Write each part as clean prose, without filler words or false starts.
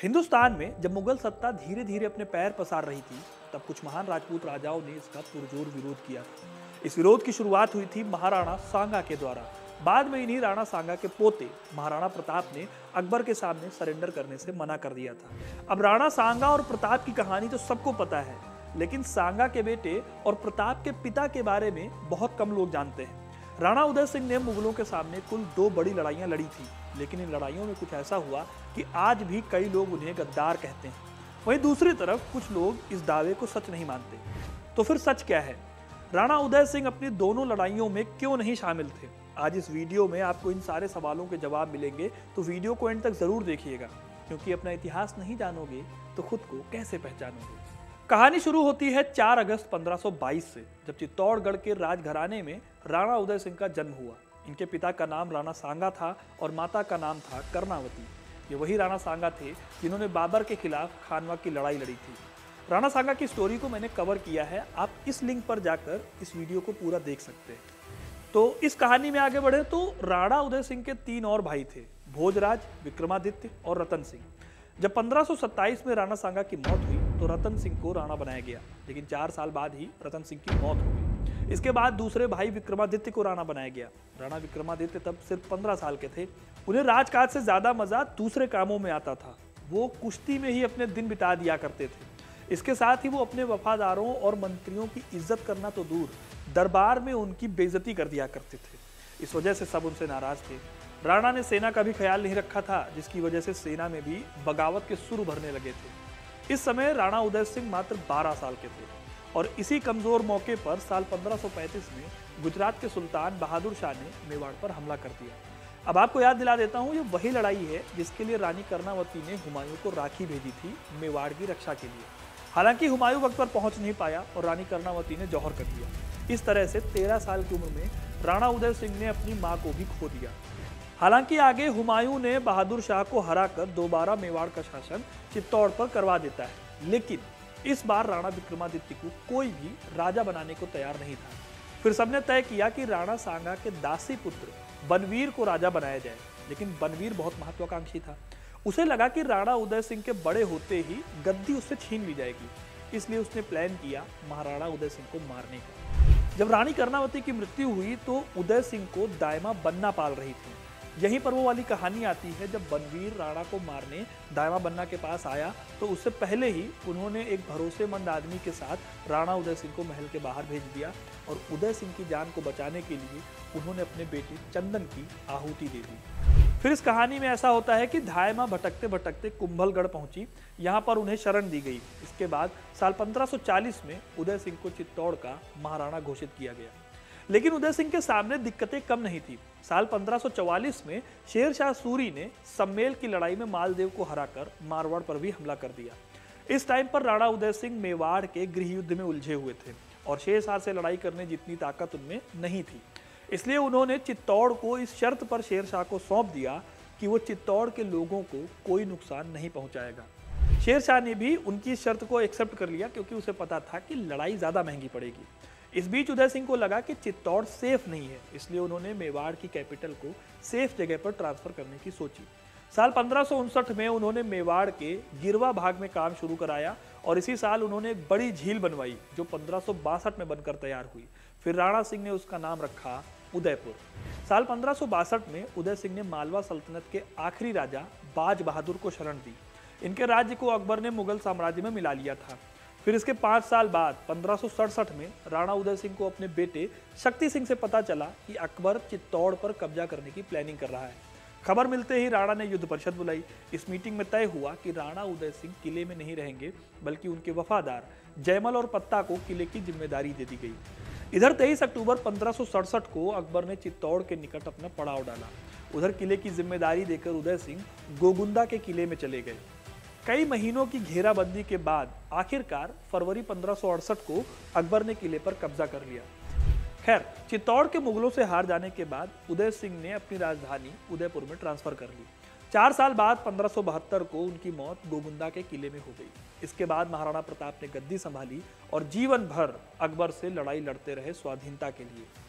हिंदुस्तान में जब मुगल सत्ता धीरे धीरे अपने पैर पसार रही थी, तब कुछ महान राजपूत राजाओं ने इसका पुरजोर विरोध किया था। इस विरोध की शुरुआत हुई थी महाराणा सांगा के द्वारा। बाद में इन्हीं राणा सांगा के पोते महाराणा प्रताप ने अकबर के सामने सरेंडर करने से मना कर दिया था। अब राणा सांगा और प्रताप की कहानी तो सबको पता है, लेकिन सांगा के बेटे और प्रताप के पिता के बारे में बहुत कम लोग जानते हैं। राणा उदय सिंह ने मुगलों के सामने कुल 2 बड़ी लड़ाइयां लड़ी थी, लेकिन इन लड़ाइयों में कुछ ऐसा हुआ कि आज भी कई लोग उन्हें गद्दार कहते हैं। वहीं दूसरी तरफ कुछ लोग इस दावे को सच नहीं मानते। तो फिर सच क्या है? राणा उदय सिंह अपनी दोनों लड़ाइयों में क्यों नहीं शामिल थे? आज इस वीडियो में आपको इन सारे सवालों के जवाब मिलेंगे, तो वीडियो को एंड तक जरूर देखिएगा, क्योंकि अपना इतिहास नहीं जानोगे तो खुद को कैसे पहचानोगे। कहानी शुरू होती है 4 अगस्त 1522 से, जब चित्तौड़गढ़ के राजघराने में राणा उदय सिंह का जन्म हुआ। इनके पिता का नाम राणा सांगा था और माता का नाम था कर्णावती। ये वही राणा सांगा थे जिन्होंने बाबर के खिलाफ खानवा की लड़ाई लड़ी थी। राणा सांगा की स्टोरी को मैंने कवर किया है, आप इस लिंक पर जाकर इस वीडियो को पूरा देख सकते हैं। तो इस कहानी में आगे बढ़े तो राणा उदय सिंह के 3 और भाई थे, भोजराज, विक्रमादित्य और रतन सिंह। जब 1527 में राणा सांगा की मौत हुई तो रतन सिंह को राणा बनाया गया, लेकिन 4 साल बाद ही रतन सिंह की मौत हो गई। इसके बाद दूसरे भाई विक्रमादित्य को राणा बनाया गया। राणा विक्रमादित्य तब सिर्फ 15 साल के थे। उन्हें राजकाज से ज्यादा मजा दूसरे कामों में आता था। वो कुश्ती में ही अपने दिन बिता दिया करते थे। इसके साथ ही वो अपने वफादारों और मंत्रियों की इज्जत करना तो दूर, दरबार में उनकी बेइज्जती कर दिया करते थे। इस वजह से सब उनसे नाराज थे। राणा ने सेना का भी ख्याल नहीं रखा था, जिसकी वजह से सेना में भी बगावत के सुर भरने लगे थे। इस समय राणा उदय सिंह मात्र 12 साल के थे और इसी कमजोर मौके पर साल 1535 में गुजरात के सुल्तान बहादुर शाह ने मेवाड़ पर हमला कर दिया। अब आपको याद दिला देता हूँ, ये वही लड़ाई है जिसके लिए रानी कर्णावती ने हुमायूं को राखी भेजी थी मेवाड़ की रक्षा के लिए। हालांकि हुमायूं वक्त पर पहुंच नहीं पाया और रानी कर्णावती ने जौहर कर दिया। इस तरह से 13 साल की उम्र में राणा उदय सिंह ने अपनी मां को भी खो दिया। हालांकि आगे हुमायूं ने बहादुर शाह को हराकर दोबारा मेवाड़ का शासन चित्तौड़ पर करवा देता है, लेकिन इस बार राणा विक्रमादित्य को कोई भी राजा बनाने को तैयार नहीं था। फिर सबने तय किया कि राणा सांगा के दासी पुत्र बनवीर को राजा बनाया जाए, लेकिन बनवीर बहुत महत्वाकांक्षी था। उसे लगा कि राणा उदय सिंह के बड़े होते ही गद्दी उससे छीन ली जाएगी, इसलिए उसने प्लान किया महाराणा उदय सिंह को मारने का। जब रानी कर्णावती की मृत्यु हुई तो उदय सिंह को दायमा बन्ना पाल रही थी। यहीं पर वो वाली कहानी आती है, जब बनवीर राणा को मारने दायमा बन्ना के पास आया तो उससे पहले ही उन्होंने एक भरोसेमंद आदमी के साथ राणा उदय सिंह को महल के बाहर भेज दिया और उदय सिंह की जान को बचाने के लिए उन्होंने अपने बेटे चंदन की आहुति दे दी। फिर इस कहानी में ऐसा होता है कि दायमा भटकते भटकते कुंभलगढ़ पहुंची, यहाँ पर उन्हें शरण दी गई। इसके बाद साल 1540 में उदय सिंह को चित्तौड़ का महाराणा घोषित किया गया। लेकिन उदय सिंह के सामने दिक्कतें कम नहीं थी। साल 1544 में शेर शाह सूरी ने सम्मेल की लड़ाई में मालदेव को हराकर मारवाड़ पर भी हमला कर दिया। इस टाइम पर राणा उदय सिंह मेवाड़ के गृह युद्ध में उलझे हुए थे और शेर शाह से लड़ाई करने जितनी ताकत उनमें नहीं थी। इसलिए उन्होंने चित्तौड़ को इस शर्त पर शेर शाह को सौंप दिया कि वो चित्तौड़ के लोगों को कोई नुकसान नहीं पहुंचाएगा। शेर शाह ने भी उनकी शर्त को एक्सेप्ट कर लिया, क्योंकि उसे पता था कि लड़ाई ज्यादा महंगी पड़ेगी। इस बीच उदय सिंह को लगा कि चित्तौड़ सेफ नहीं है, इसलिए उन्होंने मेवाड़ की कैपिटल को सेफ जगह पर ट्रांसफर करने की सोची। साल 1559 में उन्होंने मेवाड़ के गिरवा भाग में काम शुरू कराया और इसी साल उन्होंने एक बड़ी झील बनवाई जो 1562 में बनकर तैयार हुई। फिर राणा सिंह ने उसका नाम रखा उदयपुर। साल 1562 में उदय सिंह ने मालवा सल्तनत के आखिरी राजा बाज बहादुर को शरण दी। इनके राज्य को अकबर ने मुगल साम्राज्य में मिला लिया था। फिर इसके 5 साल बाद 1567 में राणा उदय सिंह को अपने बेटे शक्ति सिंह से पता चला कि अकबर चित्तौड़ पर कब्जा करने की प्लानिंग कर रहा है। खबर मिलते ही राणा ने युद्ध परिषद बुलाई। इस मीटिंग में तय हुआ कि राणा उदय सिंह किले में नहीं रहेंगे, बल्कि उनके वफादार जयमल और पत्ता को किले की जिम्मेदारी दे दी गई। इधर 23 अक्टूबर 1567 को अकबर ने चित्तौड़ के निकट अपना पड़ाव डाला। उधर किले की जिम्मेदारी देकर उदय सिंह गोगुंदा के किले में चले गए। कई महीनों की घेराबंदी के बाद आखिरकार फरवरी 1568 को अकबर ने किले पर कब्जा कर लिया। खैर, चित्तौड़ के मुगलों से हार जाने के बाद उदय सिंह ने अपनी राजधानी उदयपुर में ट्रांसफर कर ली। 4 साल बाद 1572 को उनकी मौत गोगुंदा के किले में हो गई। इसके बाद महाराणा प्रताप ने गद्दी संभाली और जीवन भर अकबर से लड़ाई लड़ते रहे स्वाधीनता के लिए।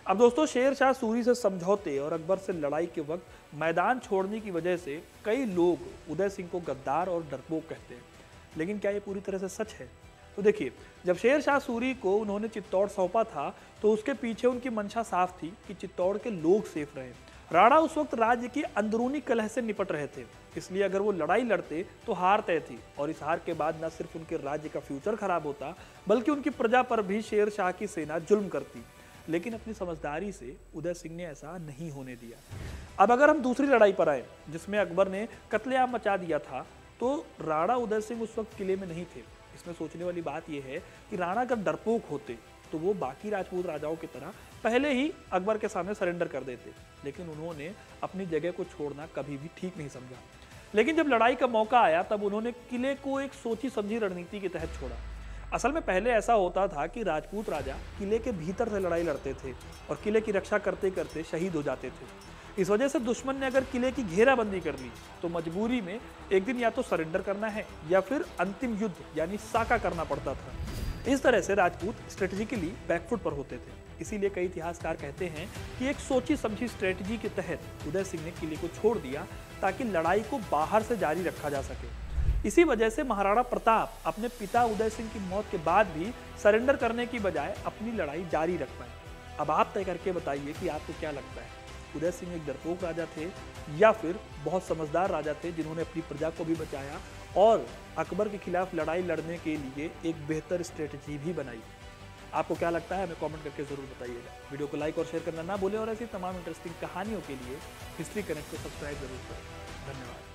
अब दोस्तों, शेर शाह सूरी से समझौते और अकबर से लड़ाई के वक्त मैदान छोड़ने की वजह से कई लोग उदय सिंह को गद्दार और डरपोक कहते हैं। लेकिन क्या ये पूरी तरह से सच है? तो देखिए, जब शेर शाह सूरी को उन्होंने चित्तौड़ सौंपा था तो उसके पीछे उनकी मंशा साफ थी कि चित्तौड़ के लोग सेफ रहें। राणा उस वक्त राज्य की अंदरूनी कलह से निपट रहे थे, इसलिए अगर वो लड़ाई लड़ते तो हार तय थी और इस हार के बाद न सिर्फ उनके राज्य का फ्यूचर खराब होता बल्कि उनकी प्रजा पर भी शेर शाह की सेना जुल्म करती। लेकिन अपनी समझदारी से उदय सिंह ने ऐसा नहीं होने दिया। अब अगर हम दूसरी लड़ाई पर आए जिसमें अकबर ने कत्लेआम मचा दिया था, तो राणा उदय सिंह उस वक्त किले में नहीं थे। इसमें सोचने वाली बात यह है कि राणा अगर डरपोक होते तो वो बाकी राजपूत राजाओं की तरह पहले ही अकबर के सामने सरेंडर कर देते, लेकिन उन्होंने अपनी जगह को छोड़ना कभी भी ठीक नहीं समझा। लेकिन जब लड़ाई का मौका आया तब उन्होंने किले को एक सोची समझी रणनीति के तहत छोड़ा। असल में पहले ऐसा होता था कि राजपूत राजा किले के भीतर से लड़ाई लड़ते थे और किले की रक्षा करते करते शहीद हो जाते थे। इस वजह से दुश्मन ने अगर किले की घेराबंदी कर ली तो मजबूरी में एक दिन या तो सरेंडर करना है या फिर अंतिम युद्ध यानी साका करना पड़ता था। इस तरह से राजपूत स्ट्रेटेजिकली बैकफुट पर होते थे। इसीलिए कई इतिहासकार कहते हैं कि एक सोची समझी स्ट्रेटजी के तहत उदय सिंह ने किले को छोड़ दिया ताकि लड़ाई को बाहर से जारी रखा जा सके। इसी वजह से महाराणा प्रताप अपने पिता उदय सिंह की मौत के बाद भी सरेंडर करने की बजाय अपनी लड़ाई जारी रख पाए। अब आप तय करके बताइए कि आपको क्या लगता है, उदय सिंह एक डरपोक राजा थे या फिर बहुत समझदार राजा थे जिन्होंने अपनी प्रजा को भी बचाया और अकबर के खिलाफ लड़ाई लड़ने के लिए एक बेहतर स्ट्रेटजी भी बनाई? आपको क्या लगता है, हमें कमेंट करके जरूर बताइएगा। वीडियो को लाइक और शेयर करना ना भूलें और ऐसी तमाम इंटरेस्टिंग कहानियों के लिए हिस्ट्री कनेक्ट को सब्सक्राइब जरूर करें। धन्यवाद।